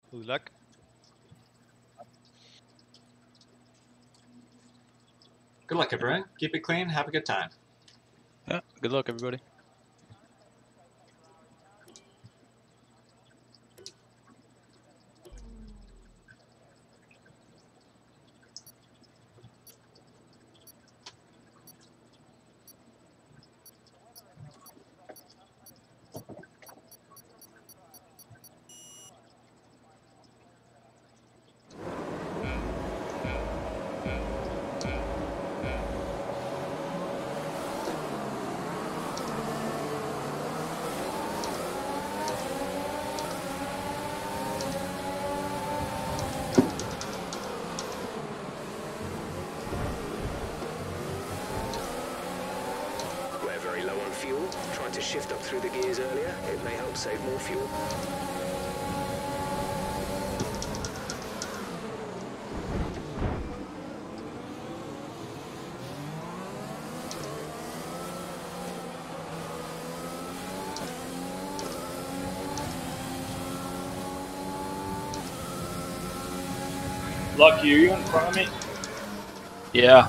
Good luck. Good luck, everyone. Keep it clean. Have a good time. Yeah, good luck, everybody. We're very low on fuel. Trying to shift up through the gears earlier. It may help save more fuel. Lucky, are you in front of me? Yeah.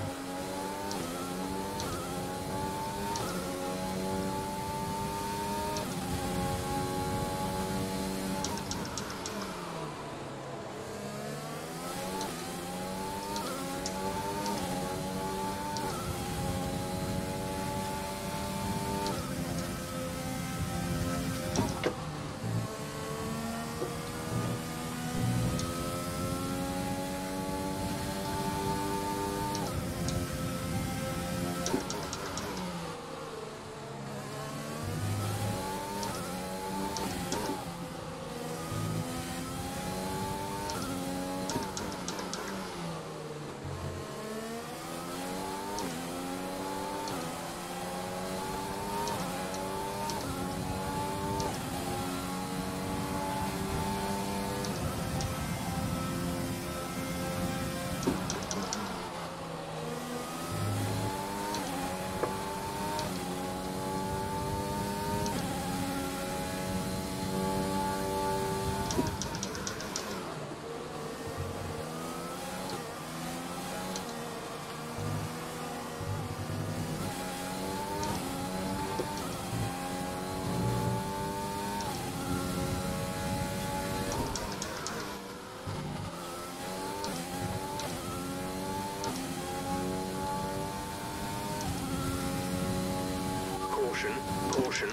Caution, caution.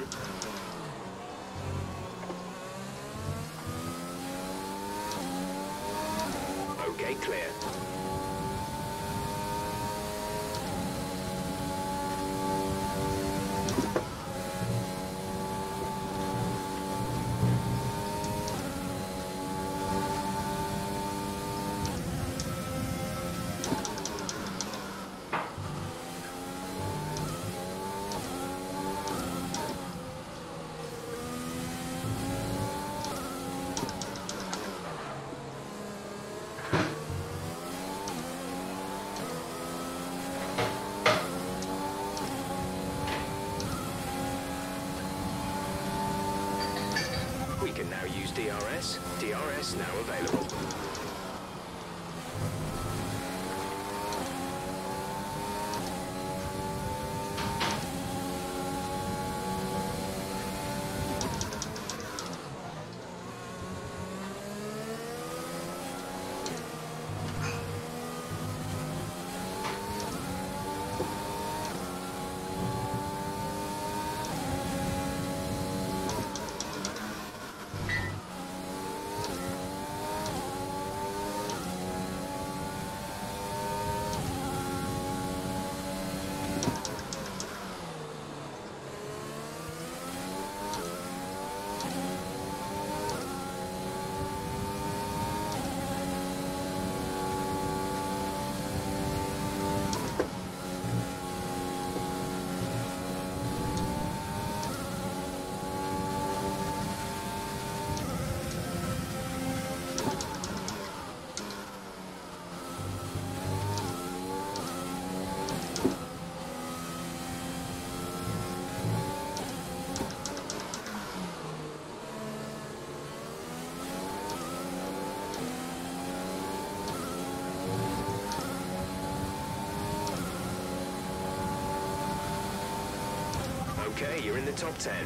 Okay, clear. We can now use DRS. DRS now available. Okay, you're in the top 10.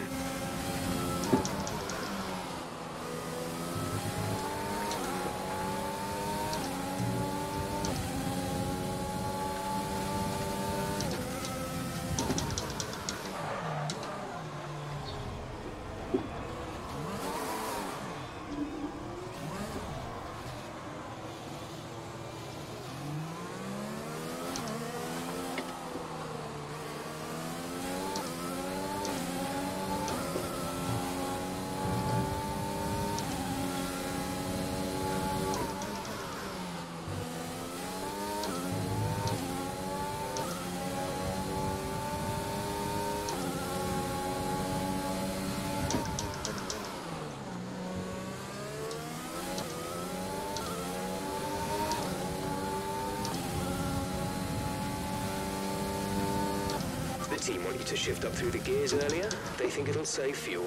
The team want you to shift up through the gears earlier. They think it'll save fuel.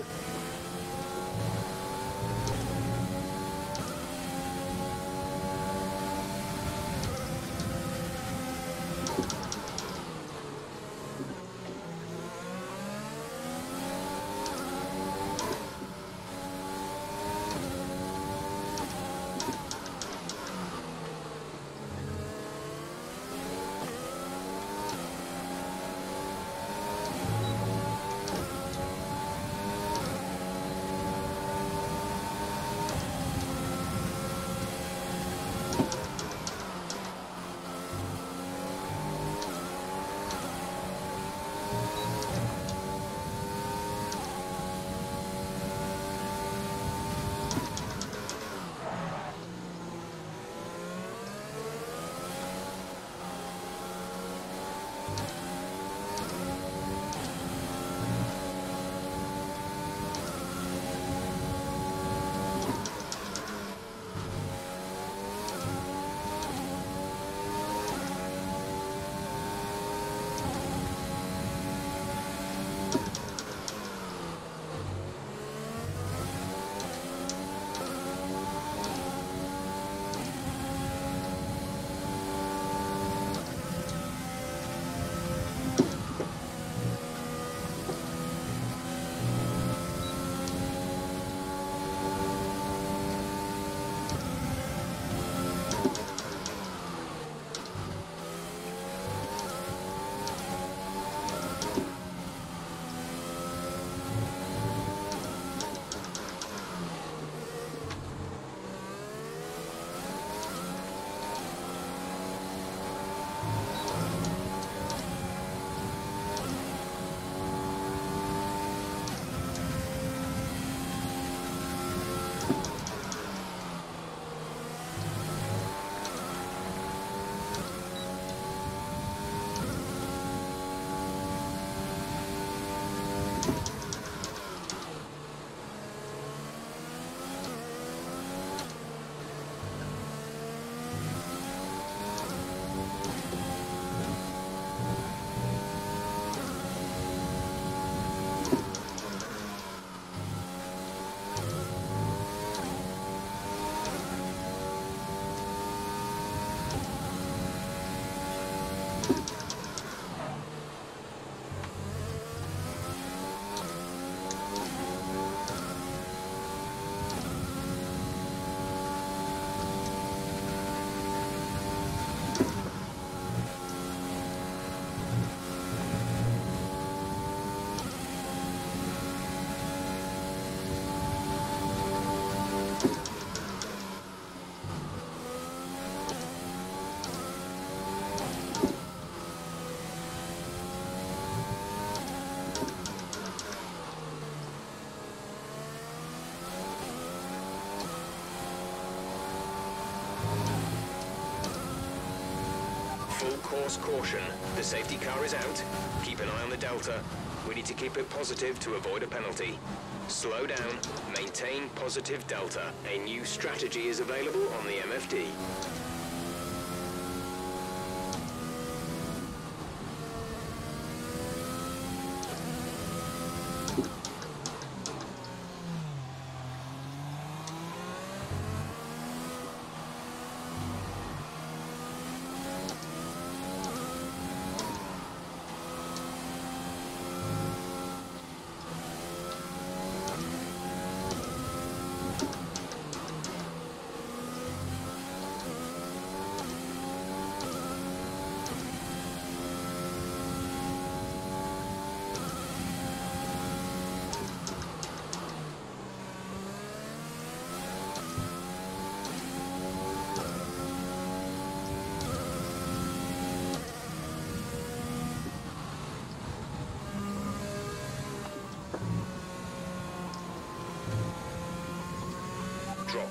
Full course caution. The safety car is out. Keep an eye on the delta. We need to keep it positive to avoid a penalty. Slow down. Maintain positive delta. A new strategy is available on the MFD.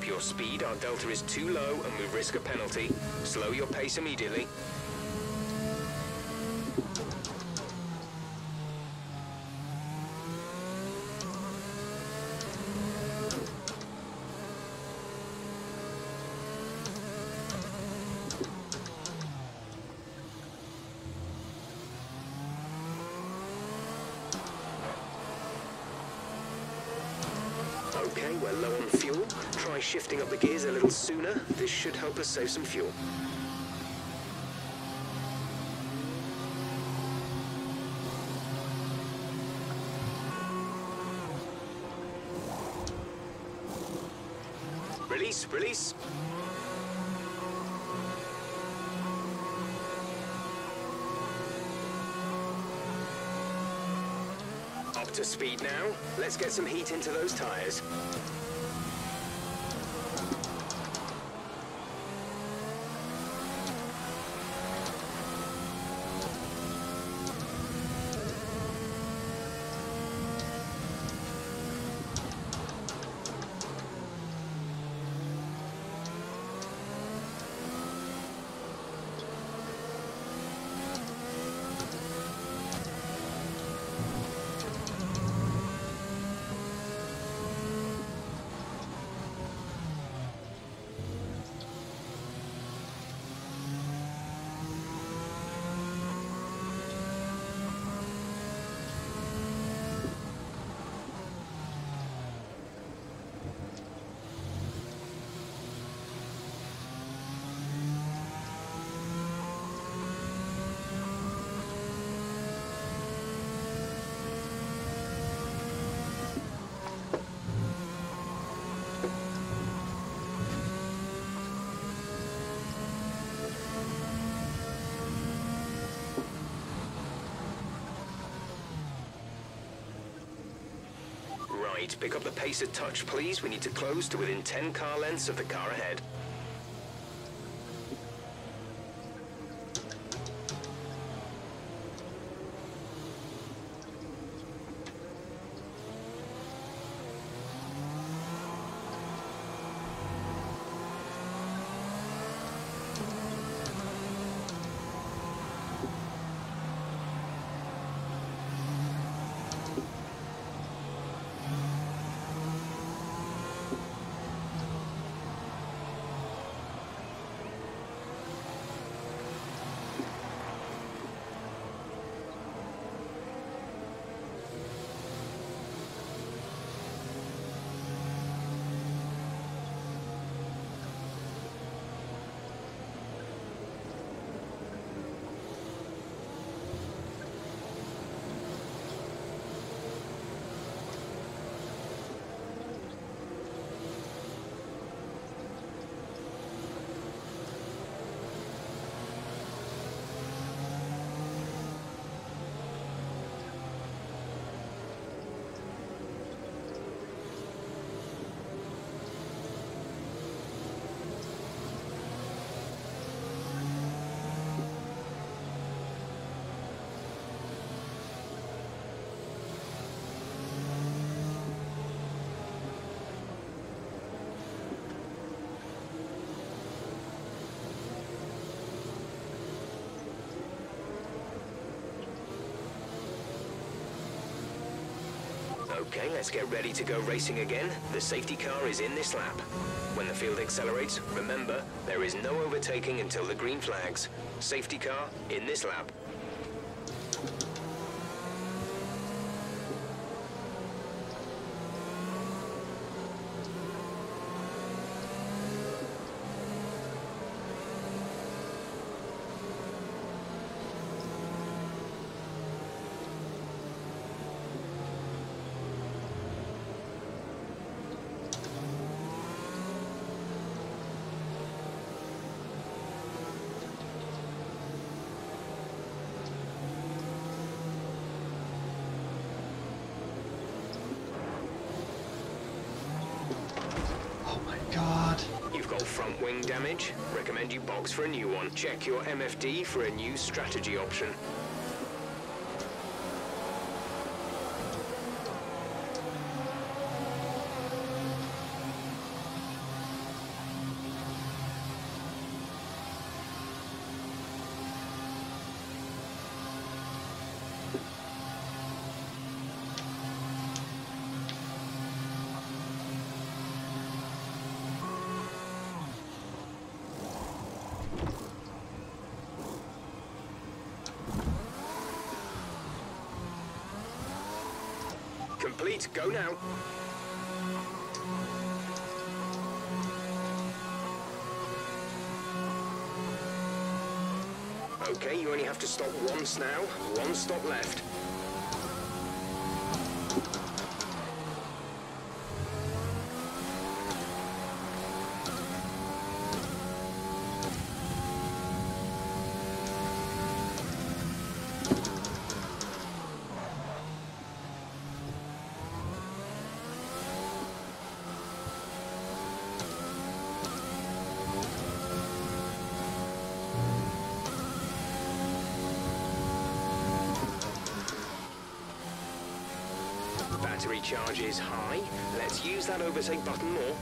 Up your speed, our delta is too low and we risk a penalty. Slow your pace immediately. Okay, we're low on fuel. Try shifting up the gears a little sooner. This should help us save some fuel. Release, release. Up to speed now. Let's get some heat into those tires. Right, pick up the pace a touch, please. We need to close to within 10 car lengths of the car ahead. Okay, let's get ready to go racing again. The safety car is in this lap. When the field accelerates, remember, there is no overtaking until the green flags. Safety car in this lap. You've got front wing damage. Recommend you box for a new one. Check your MFD for a new strategy option. Complete. Go now. Okay, you only have to stop once now. One stop left. Battery charge is high. Let's use that overtake button more.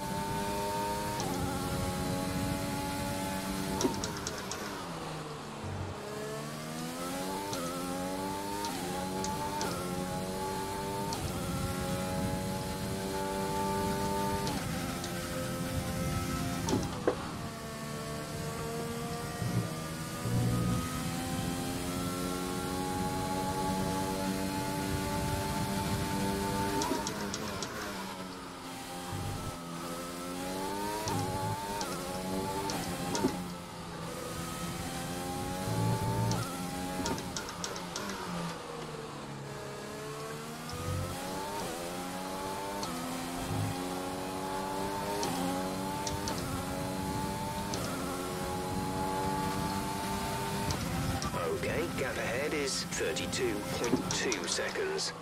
Okay, gap ahead is 32.2 seconds.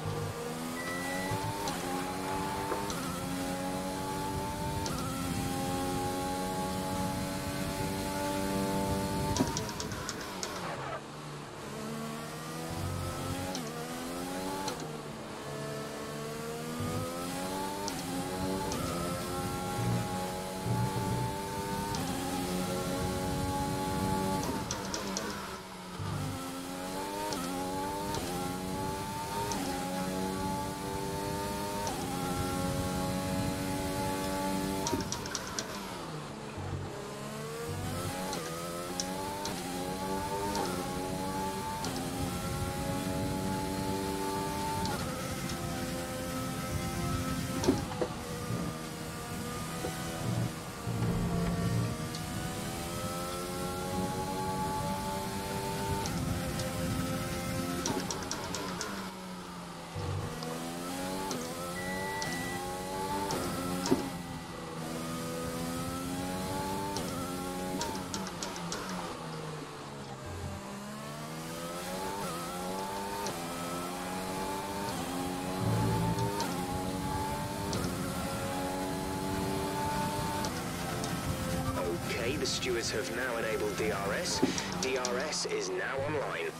Okay, the stewards have now enabled DRS. DRS is now online.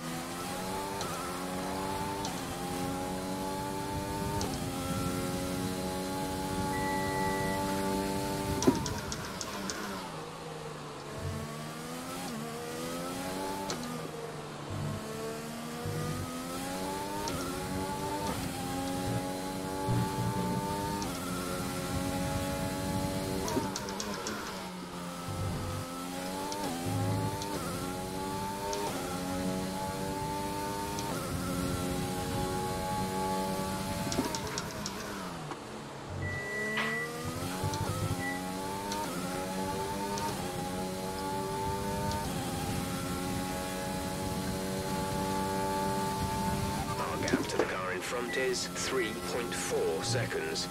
Gap to the car in front is 3.4 seconds.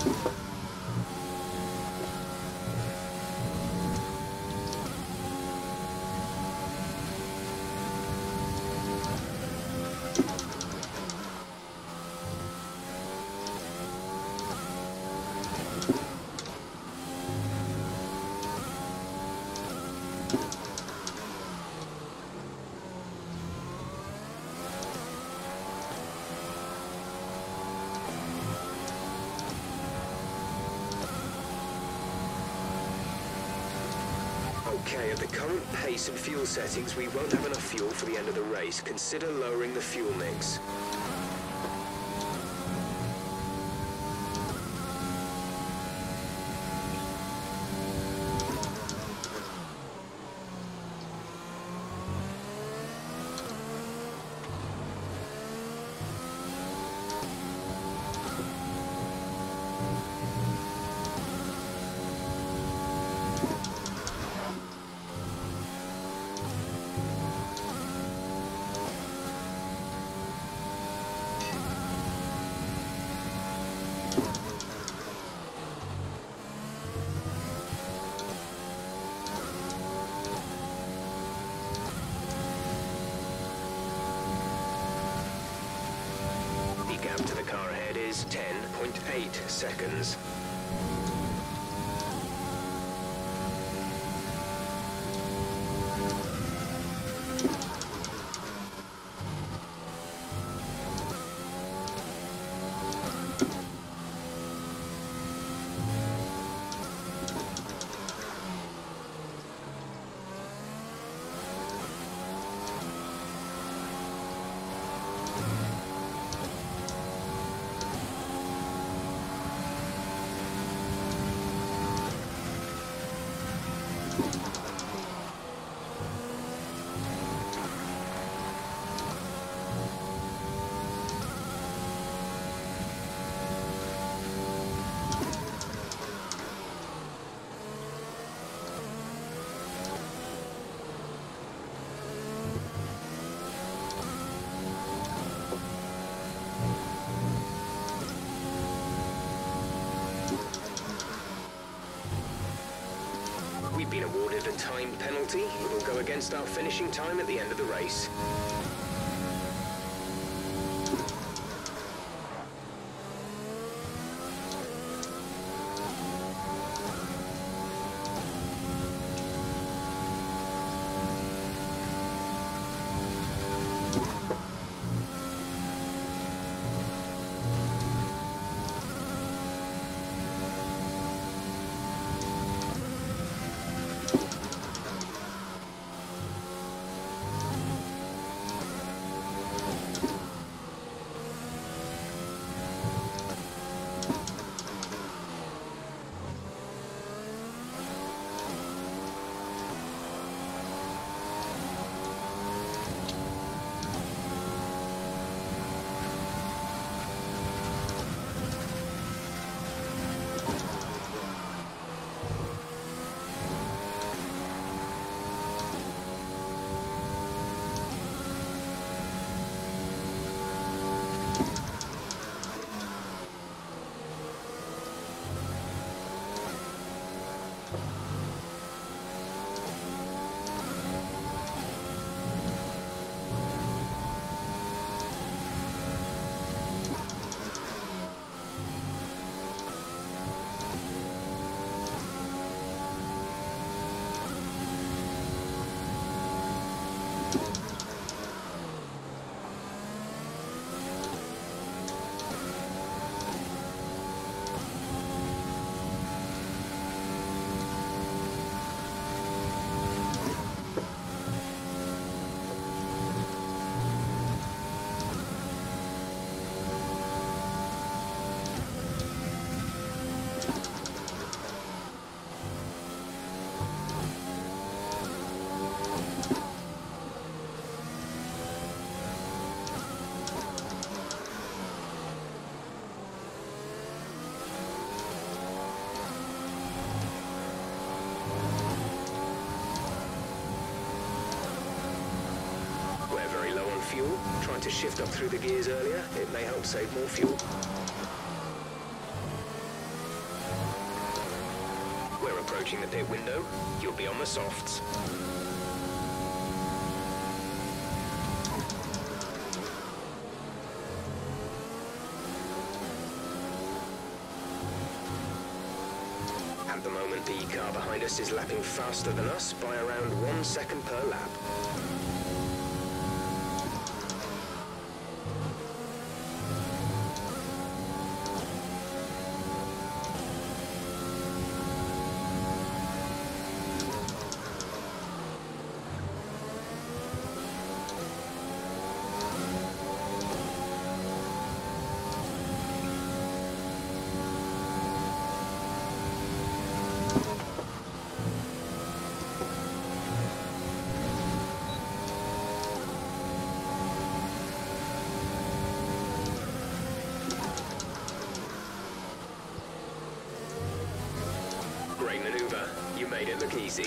Okay, at the current pace and fuel settings, we won't have enough fuel for the end of the race. Consider lowering the fuel mix. To the car ahead is 10.8 seconds. We've been awarded a time penalty. It will go against our finishing time at the end of the race. Fuel. Trying to shift up through the gears earlier, it may help save more fuel. approaching the pit window. You'll be on the softs. At the moment, the car behind us is lapping faster than us by around 1 second per lap. Great maneuver. You made it look easy.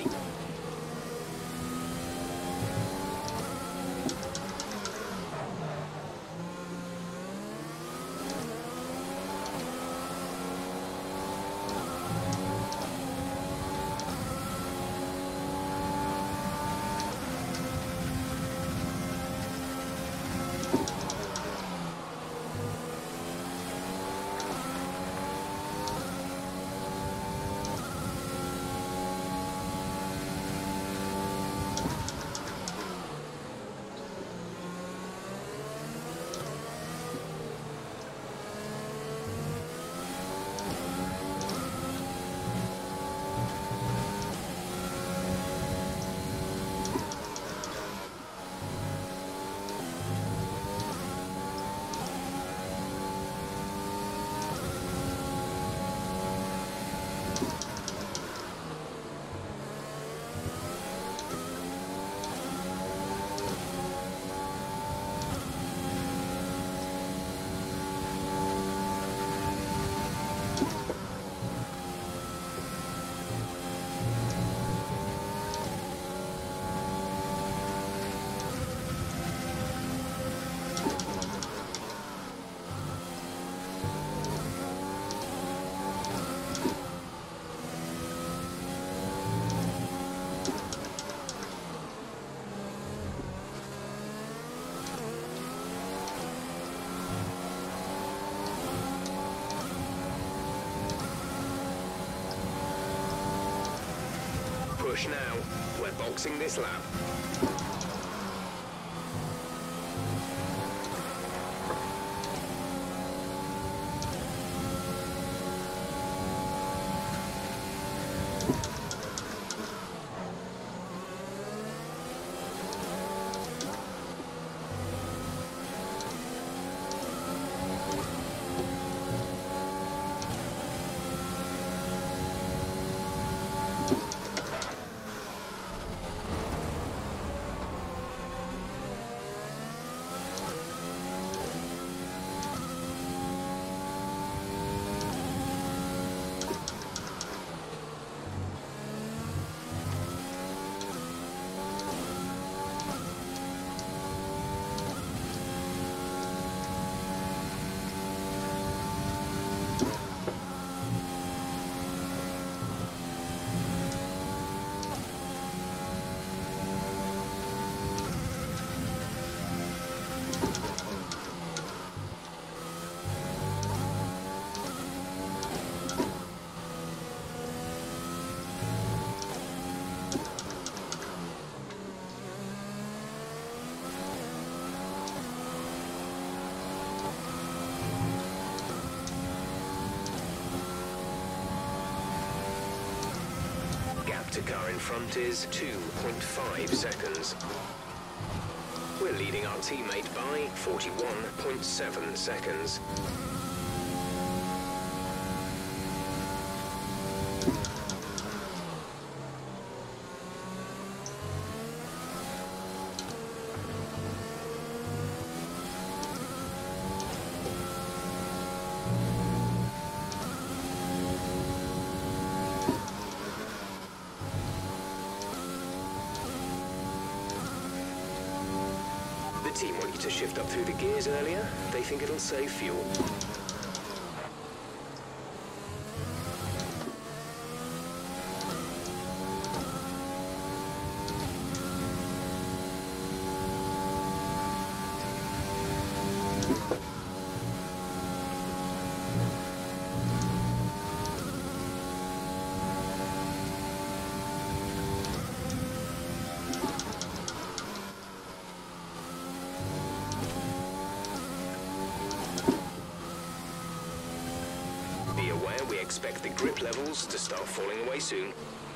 Push now. We're boxing this lap. The car in front is 2.5 seconds. We're leading our teammate by 41.7 seconds. The team want you to shift up through the gears earlier. They think it'll save fuel. we expect the grip levels to start falling away soon.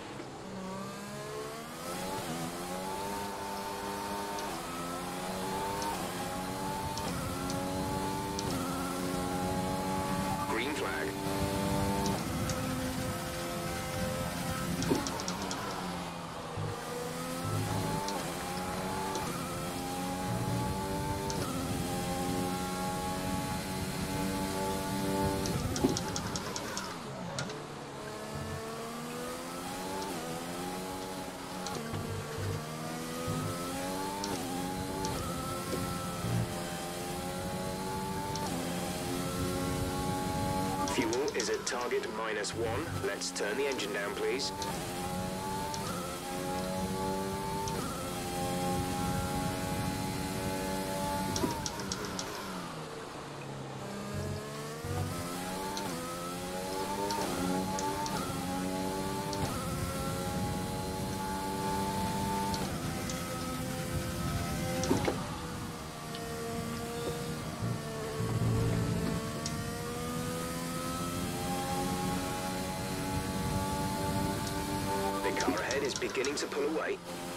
Green flag. Fuel is at target -1. Let's turn the engine down, please. The car ahead is beginning to pull away.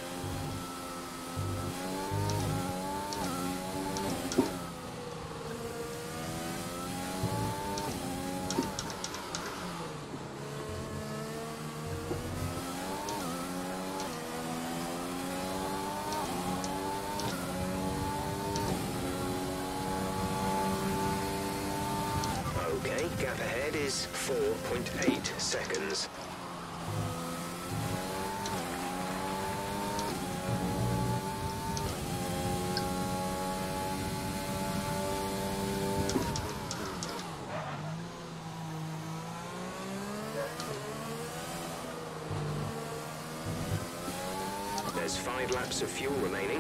Okay, gap ahead is 4.8 seconds. There's 5 laps of fuel remaining.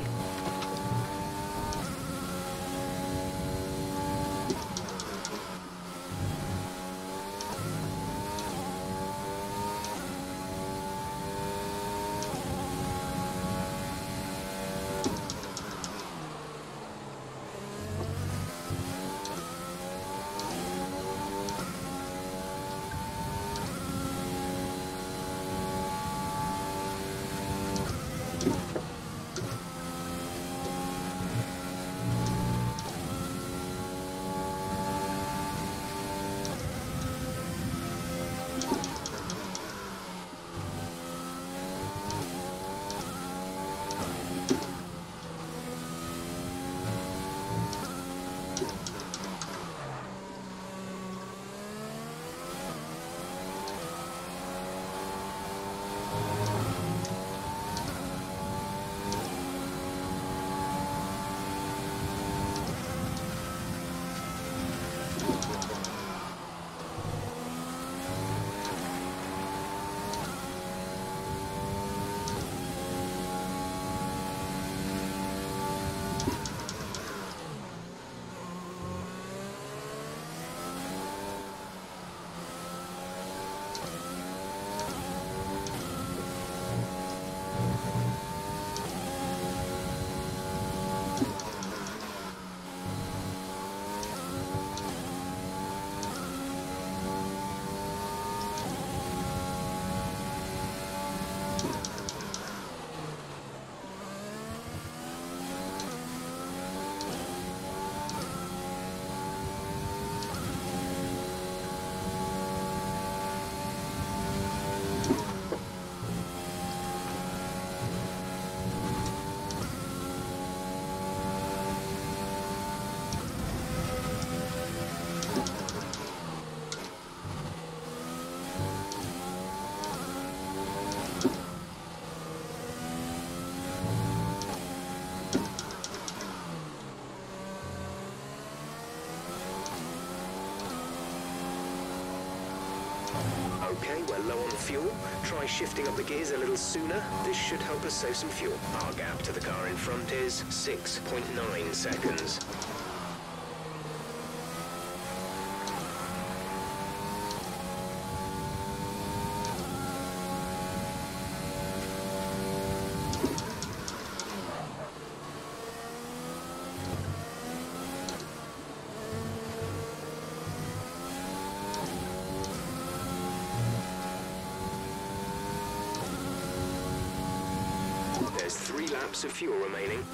Okay, we're low on fuel. Try shifting up the gears a little sooner. This should help us save some fuel. Our gap to the car in front is 6.9 seconds. 3 laps of fuel remaining.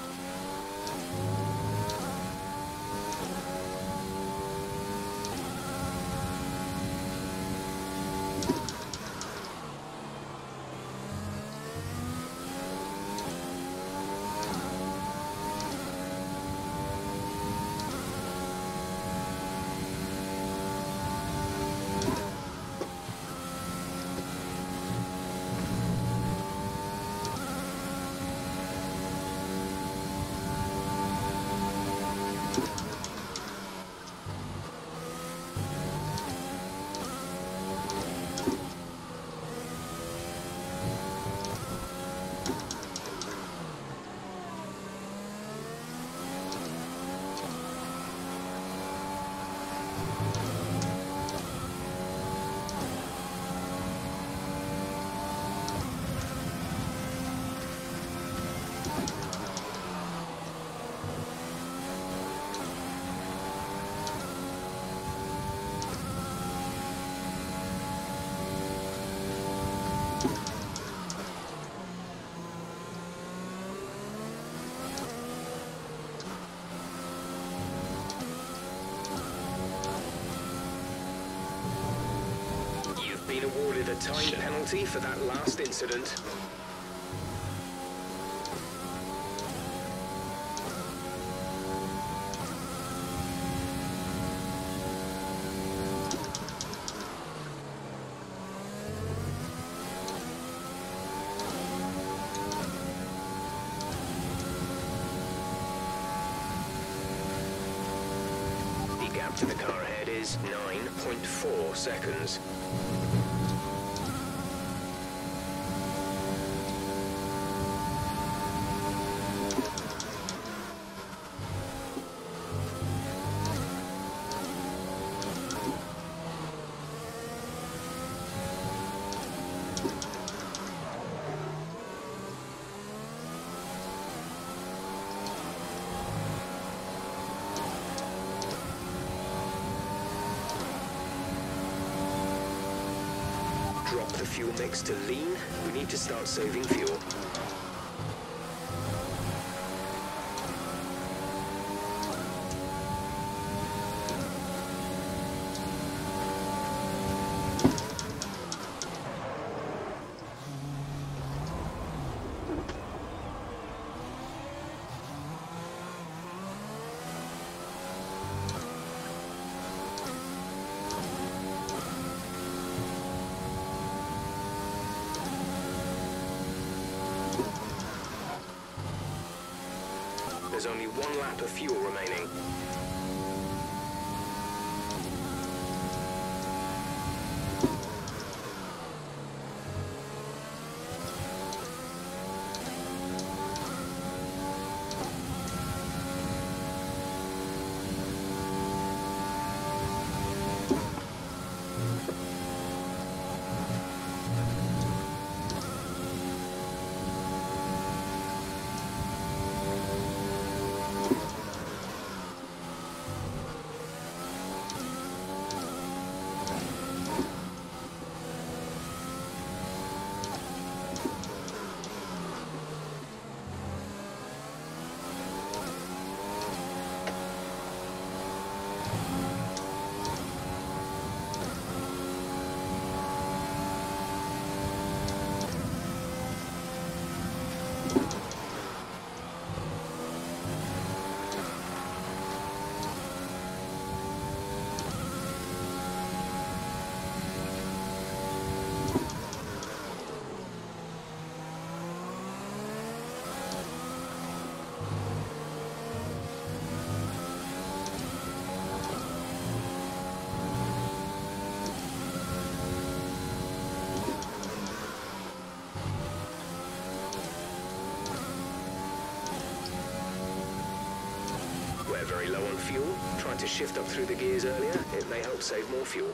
Been awarded a time penalty for that last incident. The gap to the car ahead is 9.4 seconds. Drop the fuel mix to lean. We need to start saving fuel. There's only 1 lap of fuel remaining. We're very low on fuel. Tried to shift up through the gears earlier. It may help save more fuel.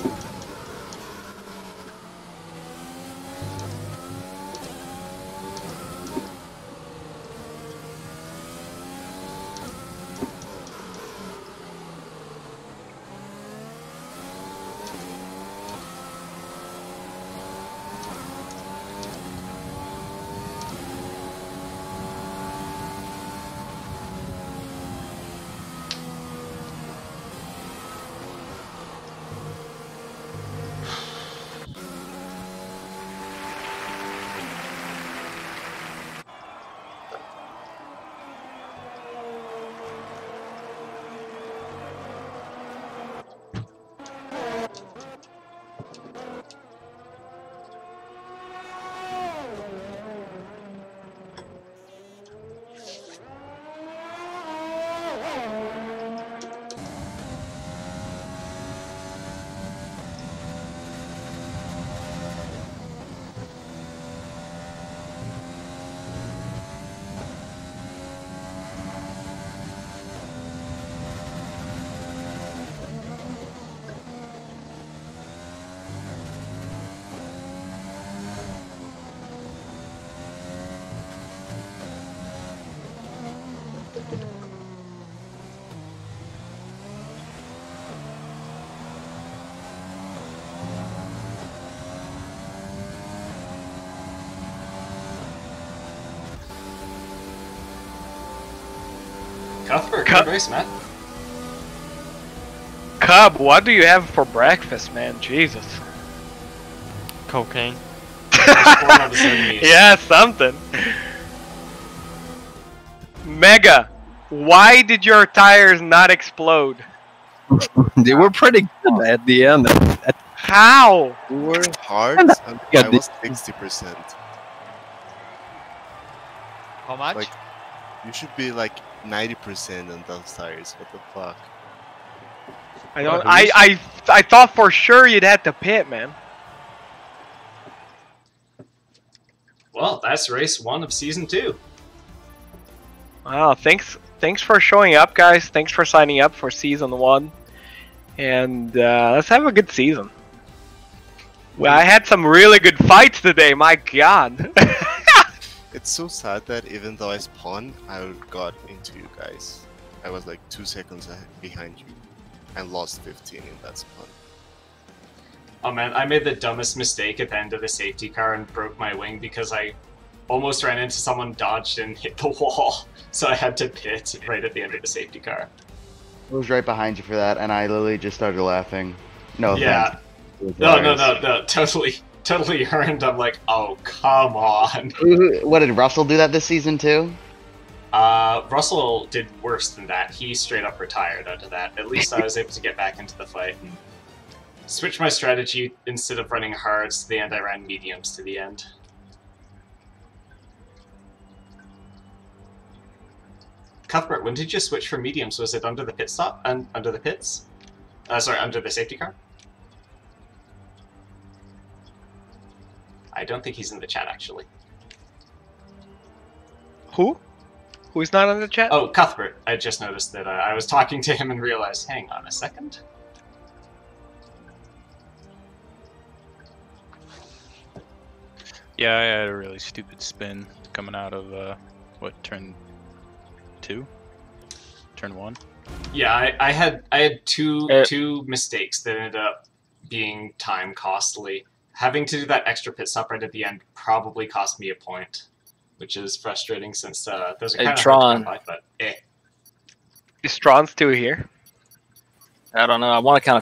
Cuthbert, good race, man. Cub, what do you have for breakfast, man? Jesus. Cocaine. Yeah, something. Mega, why did your tires not explode? They were pretty good at the end. How? We were hard, And and yeah, I was 60%. How much? Like, you should be like 90% on those tires. What the fuck? I don't. I thought for sure you'd have to pit, man. Well, that's race 1 of season 2. Wow, thanks for showing up, guys. Thanks for signing up for season 1, and let's have a good season. Well, I had some really good fights today. My God. It's so sad that even though I spawned, I got into you guys. I was like 2 seconds behind you and lost 15 in that spawn. Oh man, I made the dumbest mistake at the end of the safety car and broke my wing because I almost ran into someone, dodged, and hit the wall. So I had to pit right at the end of the safety car. I was right behind you for that, and I literally just started laughing. No Yeah. offense. No, totally earned. I'm like, oh, come on. What, did Russell do that this season too? Russell did worse than that. He straight up retired out of that. At least I was able to get back into the fight and switch my strategy. Instead of running hards to the end, I ran mediums to the end. Cuthbert, when did you switch from mediums? Was it under the pit stop? And under the pits? Sorry, under the safety car? I don't think he's in the chat, actually. Who? Who's not on the chat? Oh, Cuthbert. I just noticed that I was talking to him and realized, hang on a second. Yeah, I had a really stupid spin coming out of, what, turn 2? Turn 1? Yeah, I had two mistakes that ended up being time costly. Having to do that extra pit stop right at the end probably cost me a point, which is frustrating since those are kind of hard to come by, but eh. Is Tron still here? I don't know. I want to kind